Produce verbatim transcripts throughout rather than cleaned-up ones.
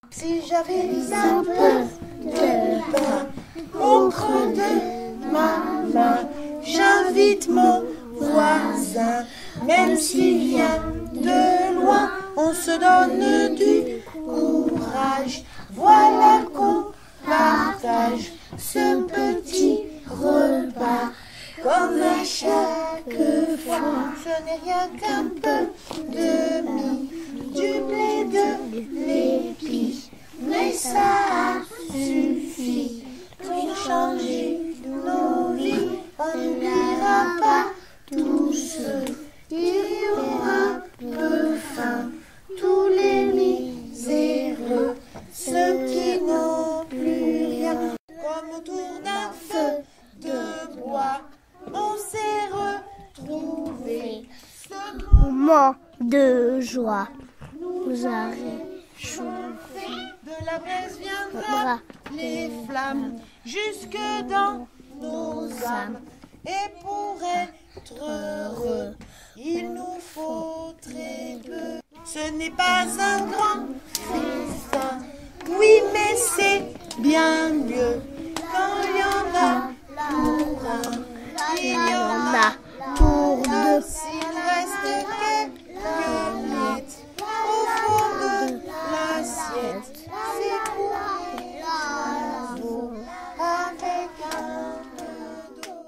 Si j'avais un peu de pain au creux de ma main, j'invite mon voisin, même s'il vient de loin, on se donne du courage. Voilà qu'on partage ce petit repas, comme à chaque fois. Ce n'est rien qu'un peu de mie, du blé, de l'épice, mais ça suffit pour changer nos vies. On n'oubliera pas tous ceux qui ont un peu faim, tous les miséreux, ceux qui n'ont plus rien. Comme autour d'un feu de bois, on s'est retrouvés. Ce moment de joie nous a réchauffés. De la braise viendra les flammes jusque dans nos âmes. Et pour être heureux, il nous faut très peu. Ce n'est pas un grand festin, oui, mais c'est bien mieux. Quand il y en a pour un, il y en a pour deux. S'il reste quelques miettes au fond de l'assiette, c'est pour les oiseaux avec un peu d'eau.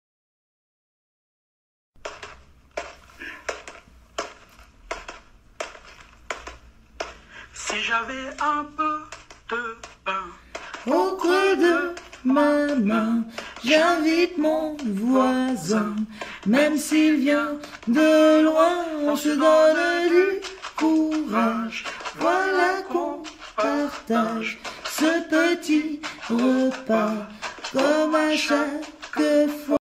Si j'avais un peu de pain Au creux de ma main, j'invite mon voisin, même s'il vient de loin, on se donne du courage. Voilà qu'on partage ce petit repas, comme à chaque fois.